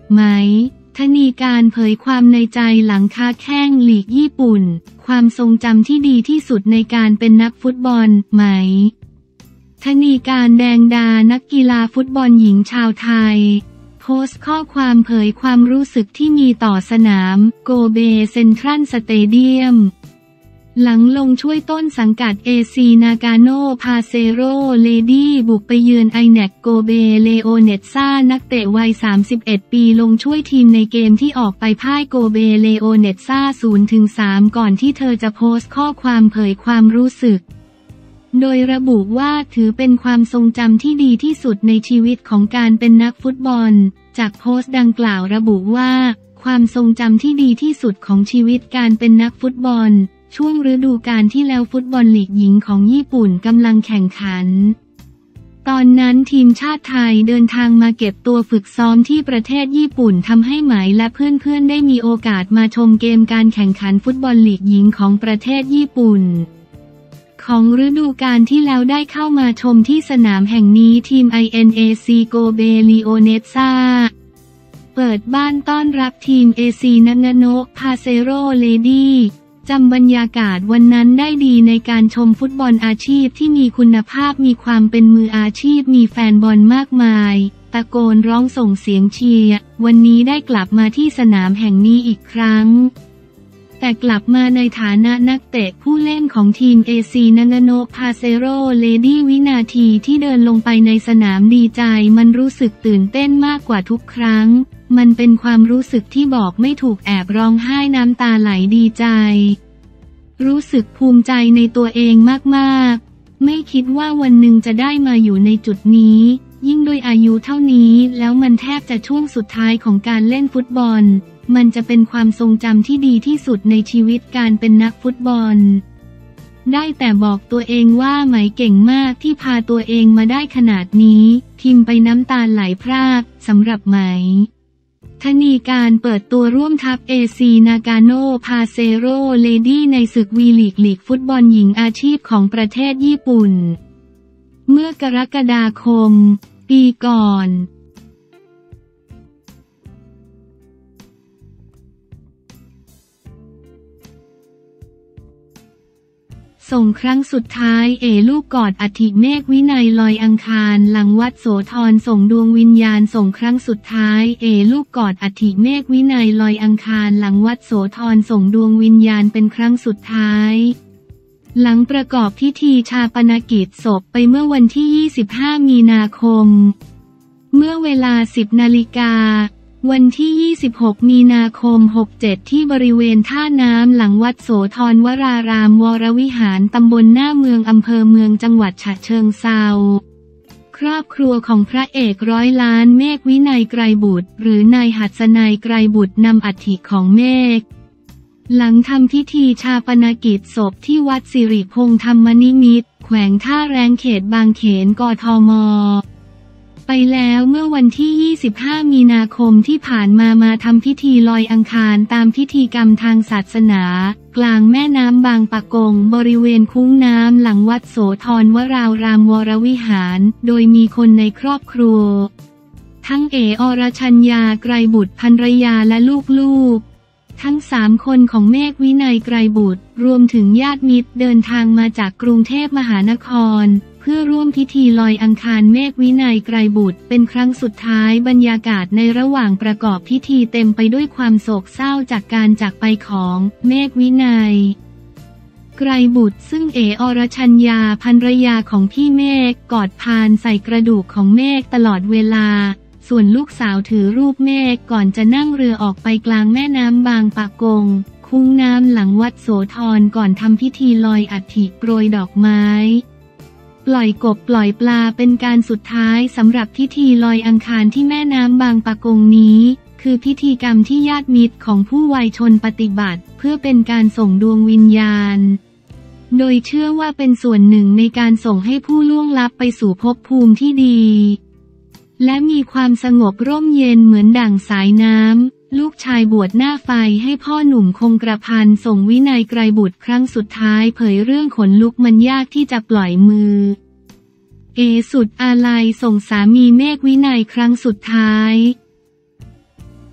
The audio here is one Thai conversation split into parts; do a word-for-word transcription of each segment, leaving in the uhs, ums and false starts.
ไหมธนีการเผยความในใจหลังค้าแข้งลีกญี่ปุ่นความทรงจำที่ดีที่สุดในการเป็นนักฟุตบอลไหมธนีการแดงดานักกีฬาฟุตบอลหญิงชาวไทยโพสต์ข้อความเผยความรู้สึกที่มีต่อสนามโกเบเซ็นทรัลสเตเดียมหลังลงช่วยต้นสังกัด เอ ซี นากาโนพาเซโรเลดี้บุกไปเยือนไอแนกโกเบเลโอเนตซ่านักเตะวัยสามสิบเอ็ดปีลงช่วยทีมในเกมที่ออกไปพ่ายโกเบเลโอเนตซ่า ศูนย์ถึงสาม ก่อนที่เธอจะโพสต์ข้อความเผยความรู้สึกโดยระบุว่าถือเป็นความทรงจำที่ดีที่สุดในชีวิตของการเป็นนักฟุตบอลจากโพสต์ดังกล่าวระบุว่าความทรงจำที่ดีที่สุดของชีวิตการเป็นนักฟุตบอลช่วงฤดูกาลที่แล้วฟุตบอลลีกหญิงของญี่ปุ่นกำลังแข่งขันตอนนั้นทีมชาติไทยเดินทางมาเก็บตัวฝึกซ้อมที่ประเทศญี่ปุ่นทำให้ไหมและเพื่อนๆได้มีโอกาสมาชมเกมการแข่งขันฟุตบอลลีกหญิงของประเทศญี่ปุ่นของฤดูกาลที่แล้วได้เข้ามาชมที่สนามแห่งนี้ทีม ไอ เอ็น เอ ซี โกเบลีโอเนตซ่าเปิดบ้านต้อนรับทีม เอ ซี นากาโนะพาเซโรเลดี้จำบรรยากาศวันนั้นได้ดีในการชมฟุตบอลอาชีพที่มีคุณภาพมีความเป็นมืออาชีพมีแฟนบอลมากมายตะโกนร้องส่งเสียงเชียร์วันนี้ได้กลับมาที่สนามแห่งนี้อีกครั้งแต่กลับมาในฐานะนักเตะผู้เล่นของทีม เอ ซี นากาโนะพาเซโรเลดี้วินาทีที่เดินลงไปในสนามดีใจมันรู้สึกตื่นเต้นมากกว่าทุกครั้งมันเป็นความรู้สึกที่บอกไม่ถูกแอบร้องไห้น้ำตาไหลดีใจรู้สึกภูมิใจในตัวเองมากๆไม่คิดว่าวันหนึ่งจะได้มาอยู่ในจุดนี้ยิ่งด้วยอายุเท่านี้แล้วมันแทบจะช่วงสุดท้ายของการเล่นฟุตบอลมันจะเป็นความทรงจำที่ดีที่สุดในชีวิตการเป็นนักฟุตบอลได้แต่บอกตัวเองว่าไหมเก่งมากที่พาตัวเองมาได้ขนาดนี้พิมพ์ไปน้ำตาไหลพรากสำหรับไหมธนีการเปิดตัวร่วมทัพ เอ ซี นากาโนะพาเซโรเลดี้ในศึกวีลีกลีกฟุตบอลหญิงอาชีพของประเทศญี่ปุ่นเมื่อกรกฎาคมปีก่อนส่งครั้งสุดท้ายเอลูกกอดอัฐิเมฆวินัยลอยอังคารหลังวัดโสธรส่งดวงวิญญาณส่งครั้งสุดท้ายเอลูกกอดอัฐิเมฆวินัยลอยอังคารหลังวัดโสธรส่งดวงวิญญาณเป็นครั้งสุดท้ายหลังประกอบพิธีชาปนกิจศพไปเมื่อวันที่ยี่สิบห้ามีนาคมเมื่อเวลาสิบนาฬิกาวันที่ยี่สิบหกมีนาคมหกสิบเจ็ดที่บริเวณท่าน้ำหลังวัดโสธรวรารามวรวิหารตำบลหน้าเมืองอำเภอเมืองจังหวัดฉะเชิงเทราครอบครัวของพระเอกร้อยล้านเมฆวินัยไกรบุตรหรือนายหัสนัยไกรบุตรนำอัฐิของเมฆหลังทำพิธีชาปนกิจศพที่วัดสิริพงษ์ธรรมนิมิตรแขวงท่าแรงเขตบางเขนกทมไปแล้วเมื่อวันที่ยี่สิบห้ามีนาคมที่ผ่านมามาทำพิธีลอยอังคารตามพิธีกรรมทางศาสนากลางแม่น้ำบางปะกงบริเวณคุ้งน้ำหลังวัดโสธรวรารามวรวิหารโดยมีคนในครอบครัวทั้งเออรชัญญาไกรบุตรภรรยาและลูกๆทั้งสามคนของเมฆวินัยไกรบุตรรวมถึงญาติมิตรเดินทางมาจากกรุงเทพมหานครเพื่อร่วมพิธีลอยอังคารเมฆวินัยไกรบุตรเป็นครั้งสุดท้ายบรรยากาศในระหว่างประกอบพิธีเต็มไปด้วยความโศกเศร้าจากการจากไปของเมฆวินัยไกรบุตรซึ่งเออรชัญญาภรรยาของพี่เมฆกอดพานใส่กระดูกของเมฆตลอดเวลาส่วนลูกสาวถือรูปเมฆก่อนจะนั่งเรือออกไปกลางแม่น้ำบางปะกงคุ้งน้ำหลังวัดโสธรก่อนทำพิธีลอยอัฐิโปรยดอกไม้ปล่อยกบปล่อยปลาเป็นการสุดท้ายสำหรับพิธีลอยอังคารที่แม่น้ำบางปะกงนี้คือพิธีกรรมที่ญาติมิตรของผู้วัยชนปฏิบัติเพื่อเป็นการส่งดวงวิญญาณโดยเชื่อว่าเป็นส่วนหนึ่งในการส่งให้ผู้ล่วงลับไปสู่ภพภูมิที่ดีและมีความสงบร่มเย็นเหมือนดั่งสายน้ำลูกชายบวชหน้าไฟให้พ่อหนุ่มคงกระพันส่งวินัยไกรบุตรครั้งสุดท้ายเผยเรื่องขนลุกมันยากที่จะปล่อยมือเอสุดอาลัยส่งสามีเมฆวินัยครั้งสุดท้าย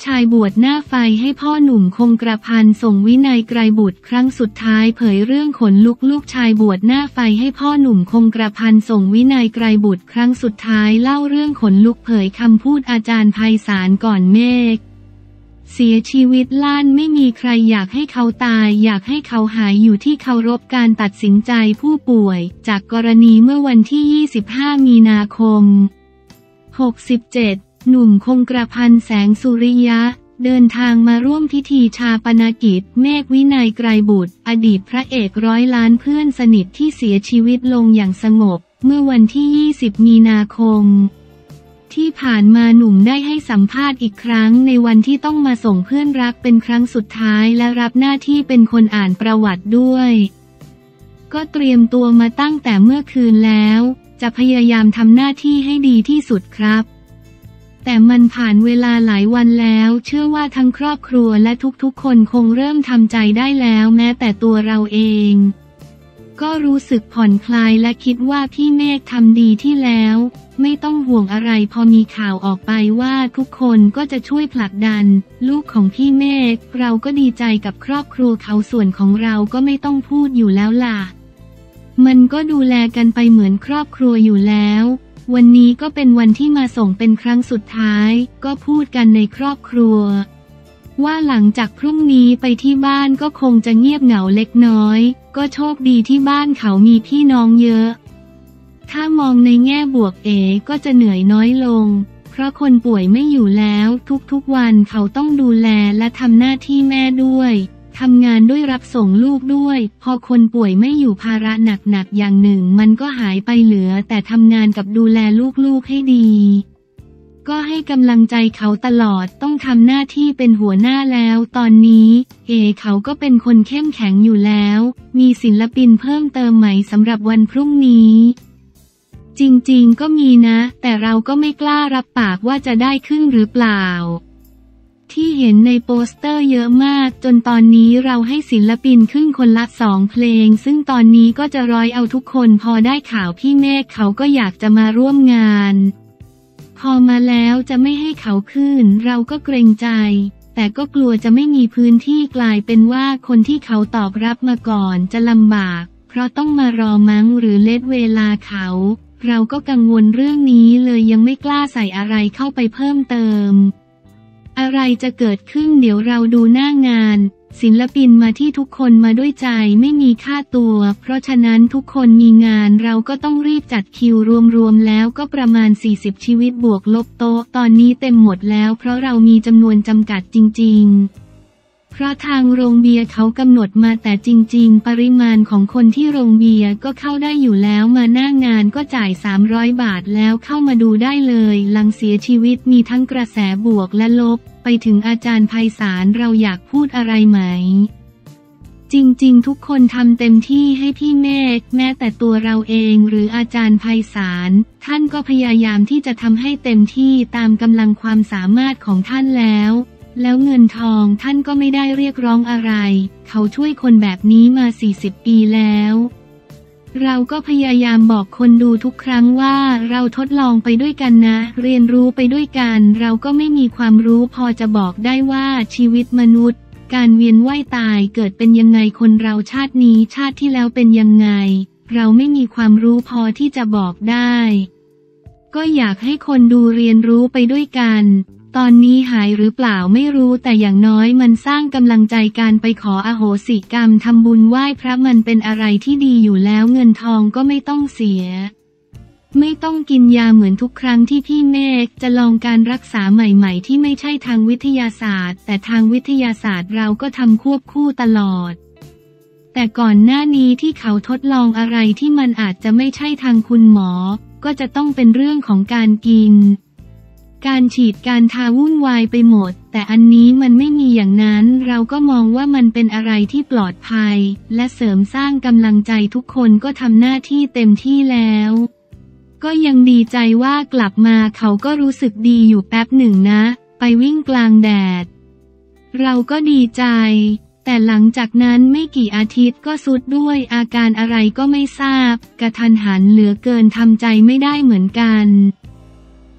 ชายบวชหน้าไฟให้พ่อหนุ่มคงกระพันส่งวินัยไกรบุตรครั้งสุดท้ายเผยเรื่องขนลุกลูกชายบวชหน้าไฟให้พ่อหนุ่มคงกระพันส่งวินัยไกรบุตรครั้งสุดท้ายเล่าเรื่องขนลุกเผยคำพูดอาจารย์ไพศาลก่อนเมฆเสียชีวิตล้านไม่มีใครอยากให้เขาตายอยากให้เขาหายอยู่ที่เคารพการตัดสินใจผู้ป่วยจากกรณีเมื่อวันที่ยี่สิบห้ามีนาคมหกสิบเจ็ดหนุ่มคงกระพันแสงสุริยะเดินทางมาร่วมพิธีชาปนกิจเมฆวินัยไกรบุตรอดีตพระเอกร้อยล้านเพื่อนสนิทที่เสียชีวิตลงอย่างสงบเมื่อวันที่ยี่สิบมีนาคมที่ผ่านมาหนุ่มได้ให้สัมภาษณ์อีกครั้งในวันที่ต้องมาส่งเพื่อนรักเป็นครั้งสุดท้ายและรับหน้าที่เป็นคนอ่านประวัติด้วยก็เตรียมตัวมาตั้งแต่เมื่อคืนแล้วจะพยายามทำหน้าที่ให้ดีที่สุดครับแต่มันผ่านเวลาหลายวันแล้วเชื่อว่าทั้งครอบครัวและทุกๆคนคงเริ่มทำใจได้แล้วแม้แต่ตัวเราเองก็รู้สึกผ่อนคลายและคิดว่าพี่เมฆทำดีที่แล้วไม่ต้องห่วงอะไรพอมีข่าวออกไปว่าทุกคนก็จะช่วยผลักดันลูกของพี่เมฆเราก็ดีใจกับครอบครัวเขาส่วนของเราก็ไม่ต้องพูดอยู่แล้วล่ะมันก็ดูแลกันไปเหมือนครอบครัวอยู่แล้ววันนี้ก็เป็นวันที่มาส่งเป็นครั้งสุดท้ายก็พูดกันในครอบครัวว่าหลังจากพรุ่งนี้ไปที่บ้านก็คงจะเงียบเหงาเล็กน้อยก็โชคดีที่บ้านเขามีพี่น้องเยอะถ้ามองในแง่บวกเอก็จะเหนื่อยน้อยลงเพราะคนป่วยไม่อยู่แล้วทุกๆวันเขาต้องดูแลและทำหน้าที่แม่ด้วยทำงานด้วยรับส่งลูกด้วยพอคนป่วยไม่อยู่ภาระหนักๆอย่างหนึ่งมันก็หายไปเหลือแต่ทำงานกับดูแลลูกๆให้ดีก็ให้กำลังใจเขาตลอดต้องทำหน้าที่เป็นหัวหน้าแล้วตอนนี้เอเขาก็เป็นคนเข้มแข็งอยู่แล้วมีศิลปินเพิ่มเติมใหม่สำหรับวันพรุ่งนี้จริงๆก็มีนะแต่เราก็ไม่กล้ารับปากว่าจะได้ขึ้นหรือเปล่าที่เห็นในโปสเตอร์เยอะมากจนตอนนี้เราให้ศิลปินขึ้นคนละสองเพลงซึ่งตอนนี้ก็จะร้อยเอาทุกคนพอได้ข่าวพี่เมฆเขาก็อยากจะมาร่วมงานพอมาแล้วจะไม่ให้เขาขึ้นเราก็เกรงใจแต่ก็กลัวจะไม่มีพื้นที่กลายเป็นว่าคนที่เขาตอบรับมาก่อนจะลำบากเพราะต้องมารอมั้งหรือเลทเวลาเขาเราก็กังวลเรื่องนี้เลยยังไม่กล้าใส่อะไรเข้าไปเพิ่มเติมอะไรจะเกิดขึ้นเดี๋ยวเราดูหน้างานศิลปินมาที่ทุกคนมาด้วยใจไม่มีค่าตัวเพราะฉะนั้นทุกคนมีงานเราก็ต้องรีบจัดคิวรวมๆแล้วก็ประมาณสี่สิบชีวิตบวกลบโต๊ะตอนนี้เต็มหมดแล้วเพราะเรามีจำนวนจำกัดจริงๆเพราะทางโรงเบียร์เขากำหนดมาแต่จริงๆปริมาณของคนที่โรงเบียร์ก็เข้าได้อยู่แล้วมาหน้างานก็จ่ายสามร้อยบาทแล้วเข้ามาดูได้เลยหลังเสียชีวิตมีทั้งกระแสบวกและลบไปถึงอาจารย์ไพศาลเราอยากพูดอะไรไหมจริงๆทุกคนทำเต็มที่ให้พี่เมฆแม้แต่ตัวเราเองหรืออาจารย์ไพศาลท่านก็พยายามที่จะทำให้เต็มที่ตามกำลังความสามารถของท่านแล้วแล้วเงินทองท่านก็ไม่ได้เรียกร้องอะไรเขาช่วยคนแบบนี้มาสี่สิบปีแล้วเราก็พยายามบอกคนดูทุกครั้งว่าเราทดลองไปด้วยกันนะเรียนรู้ไปด้วยกันเราก็ไม่มีความรู้พอจะบอกได้ว่าชีวิตมนุษย์การเวียนว่ายตายเกิดเป็นยังไงคนเราชาตินี้ชาติที่แล้วเป็นยังไงเราไม่มีความรู้พอที่จะบอกได้ก็อยากให้คนดูเรียนรู้ไปด้วยกันตอนนี้หายหรือเปล่าไม่รู้แต่อย่างน้อยมันสร้างกำลังใจการไปขออโหสิกรรมทำบุญไหว้พระมันเป็นอะไรที่ดีอยู่แล้วเงินทองก็ไม่ต้องเสียไม่ต้องกินยาเหมือนทุกครั้งที่พี่เมฆจะลองการรักษาใหม่ๆที่ไม่ใช่ทางวิทยาศาสตร์แต่ทางวิทยาศาสตร์เราก็ทำควบคู่ตลอดแต่ก่อนหน้านี้ที่เขาทดลองอะไรที่มันอาจจะไม่ใช่ทางคุณหมอก็จะต้องเป็นเรื่องของการกินการฉีดการทาวุ่นวายไปหมดแต่อันนี้มันไม่มีอย่างนั้นเราก็มองว่ามันเป็นอะไรที่ปลอดภัยและเสริมสร้างกำลังใจทุกคนก็ทำหน้าที่เต็มที่แล้วก็ยังดีใจว่ากลับมาเขาก็รู้สึกดีอยู่แป๊บหนึ่งนะไปวิ่งกลางแดดเราก็ดีใจแต่หลังจากนั้นไม่กี่อาทิตย์ก็ทรุดด้วยอาการอะไรก็ไม่ทราบกระทันหันเหลือเกินทำใจไม่ได้เหมือนกัน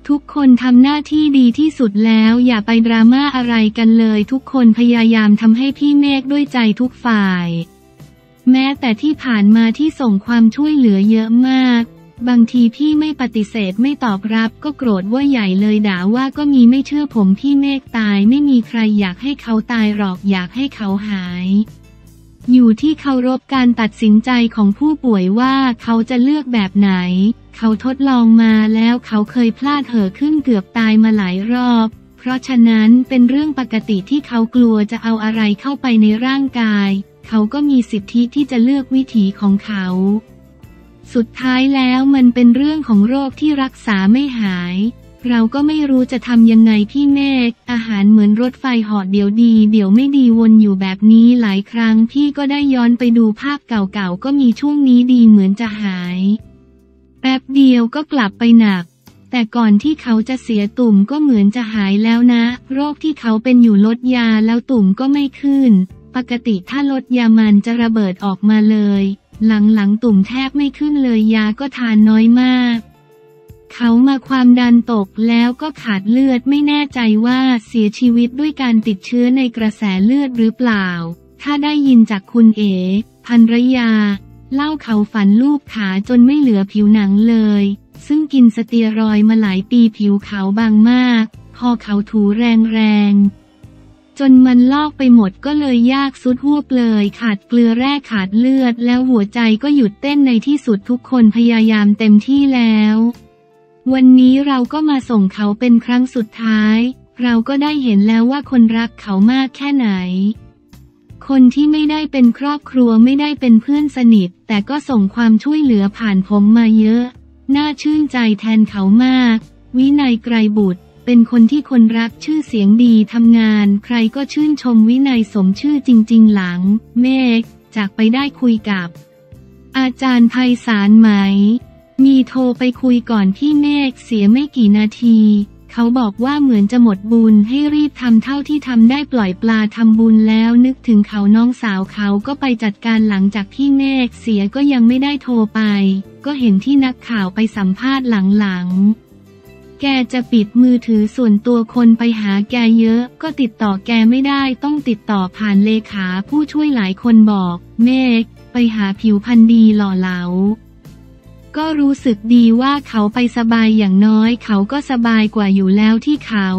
ทุกคนทำหน้าที่ดีที่สุดแล้วอย่าไปดราม่าอะไรกันเลยทุกคนพยายามทำให้พี่เมฆด้วยใจทุกฝ่ายแม้แต่ที่ผ่านมาที่ส่งความช่วยเหลือเยอะมากบางทีพี่ไม่ปฏิเสธไม่ตอบรับก็โกรธว่าใหญ่เลยด่าว่าก็มีไม่เชื่อผมพี่เมฆตายไม่มีใครอยากให้เขาตายหรอกอยากให้เขาหายอยู่ที่เคารพการตัดสินใจของผู้ป่วยว่าเขาจะเลือกแบบไหนเขาทดลองมาแล้วเขาเคยพลาดเห่อขึ้นเกือบตายมาหลายรอบเพราะฉะนั้นเป็นเรื่องปกติที่เขากลัวจะเอาอะไรเข้าไปในร่างกายเขาก็มีสิทธิที่จะเลือกวิถีของเขาสุดท้ายแล้วมันเป็นเรื่องของโรคที่รักษาไม่หายเราก็ไม่รู้จะทำยังไงพี่เมฆอาหารเหมือนรถไฟเหาะเดี๋ยวดีเดี๋ยวไม่ดีวนอยู่แบบนี้หลายครั้งพี่ก็ได้ย้อนไปดูภาพเก่าๆก็มีช่วงนี้ดีเหมือนจะหายแป๊บเดียวก็กลับไปหนักแต่ก่อนที่เขาจะเสียตุ่มก็เหมือนจะหายแล้วนะโรคที่เขาเป็นอยู่ลดยาแล้วตุ่มก็ไม่ขึ้นปกติถ้าลดยามันจะระเบิดออกมาเลยหลังๆตุ่มแทบไม่ขึ้นเลยยาก็ทานน้อยมากเขามาความดันตกแล้วก็ขาดเลือดไม่แน่ใจว่าเสียชีวิตด้วยการติดเชื้อในกระแสเลือดหรือเปล่าถ้าได้ยินจากคุณเอ๋ภรรยาเล่าเขาฝันลูบขาจนไม่เหลือผิวหนังเลยซึ่งกินสเตียรอยด์มาหลายปีผิวเขาบางมากพอเขาถูแรงๆจนมันลอกไปหมดก็เลยยากสุดหวบเลยขาดเกลือแร่ขาดเลือดแล้วหัวใจก็หยุดเต้นในที่สุดทุกคนพยายามเต็มที่แล้ววันนี้เราก็มาส่งเขาเป็นครั้งสุดท้ายเราก็ได้เห็นแล้วว่าคนรักเขามากแค่ไหนคนที่ไม่ได้เป็นครอบครัวไม่ได้เป็นเพื่อนสนิทแต่ก็ส่งความช่วยเหลือผ่านผมมาเยอะน่าชื่นใจแทนเขามากวินัยไกรบุตรเป็นคนที่คนรักชื่อเสียงดีทำงานใครก็ชื่นชมวินัยสมชื่อจริงๆหลังเมฆจากไปได้คุยกับอาจารย์ไพศาลไหมมีโทรไปคุยก่อนพี่เมฆเสียไม่กี่นาทีเขาบอกว่าเหมือนจะหมดบุญให้รีบทำเท่าที่ทำได้ปล่อยปลาทำบุญแล้วนึกถึงเขาน้องสาวเขาก็ไปจัดการหลังจากพี่เมฆเสียก็ยังไม่ได้โทรไปก็เห็นที่นักข่าวไปสัมภาษณ์หลังๆแกจะปิดมือถือส่วนตัวคนไปหาแกเยอะก็ติดต่อแกไม่ได้ต้องติดต่อผ่านเลขาผู้ช่วยหลายคนบอกเมฆไปหาผิวพรรณดีหล่อเหลาก็รู้สึกดีว่าเขาไปสบายอย่างน้อยเขาก็สบายกว่าอยู่แล้วที่เขา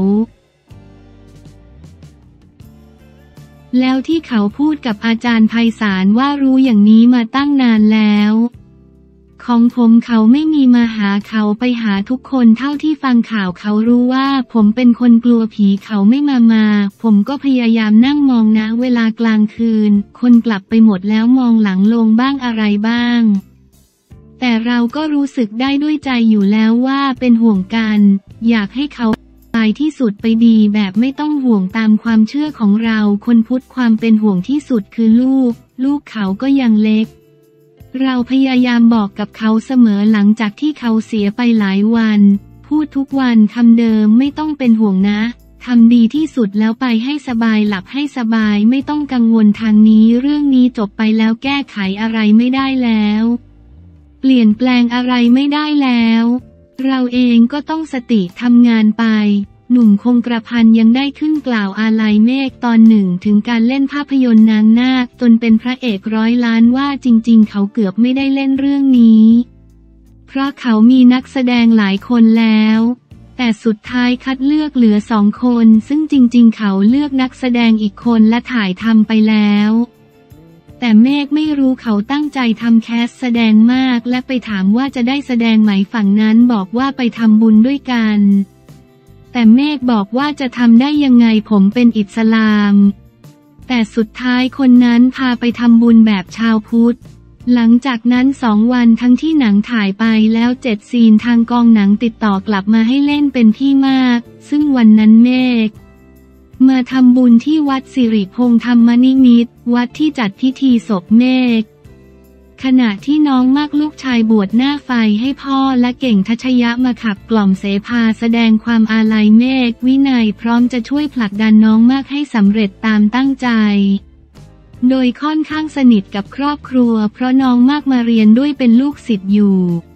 แล้วที่เขาพูดกับอาจารย์ไพศาลว่ารู้อย่างนี้มาตั้งนานแล้วของผมเขาไม่มีมาหาเขาไปหาทุกคนเท่าที่ฟังข่าวเขารู้ว่าผมเป็นคนกลัวผีเขาไม่มามาผมก็พยายามนั่งมองนะเวลากลางคืนคนกลับไปหมดแล้วมองหลังลงบ้างอะไรบ้างแต่เราก็รู้สึกได้ด้วยใจอยู่แล้วว่าเป็นห่วงกันอยากให้เขาตายที่สุดไปดีแบบไม่ต้องห่วงตามความเชื่อของเราคนพุทธความเป็นห่วงที่สุดคือลูกลูกเขาก็ยังเล็กเราพยายามบอกกับเขาเสมอหลังจากที่เขาเสียไปหลายวันพูดทุกวันคำเดิมไม่ต้องเป็นห่วงนะทำดีที่สุดแล้วไปให้สบายหลับให้สบายไม่ต้องกังวลทางนี้เรื่องนี้จบไปแล้วแก้ไขอะไรไม่ได้แล้วเปลี่ยนแปลงอะไรไม่ได้แล้วเราเองก็ต้องสติทำงานไปหนุ่มคงกระพันยังได้ขึ้นกล่าวอาลัยเมฆตอนหนึ่งถึงการเล่นภาพยนตร์นางนาคจนเป็นพระเอกร้อยล้านว่าจริงๆเขาเกือบไม่ได้เล่นเรื่องนี้เพราะเขามีนักแสดงหลายคนแล้วแต่สุดท้ายคัดเลือกเหลือสองคนซึ่งจริงๆเขาเลือกนักแสดงอีกคนและถ่ายทำไปแล้วแต่เมฆไม่รู้เขาตั้งใจทำแคสแสดงมากและไปถามว่าจะได้แสดงไหมฝั่งนั้นบอกว่าไปทำบุญด้วยกันแต่เมฆบอกว่าจะทำได้ยังไงผมเป็นอิสลามแต่สุดท้ายคนนั้นพาไปทำบุญแบบชาวพุทธหลังจากนั้นสองวันทั้งที่หนังถ่ายไปแล้วเจ็ดซีนทางกองหนังติดต่อกลับมาให้เล่นเป็นพี่มากซึ่งวันนั้นเมฆมาทำบุญที่วัดสิริพงษ์ธรรมนิมิตรวัดที่จัดพิธีศพเมฆขณะที่น้องมากลูกชายบวชหน้าไฟให้พ่อและเก่งทัชยะมาขับกล่อมเสภาแสดงความอาลัยเมฆวินัยพร้อมจะช่วยผลักดันน้องมากให้สำเร็จตามตั้งใจโดยค่อนข้างสนิทกับครอบครัวเพราะน้องมากมาเรียนด้วยเป็นลูกศิษย์อยู่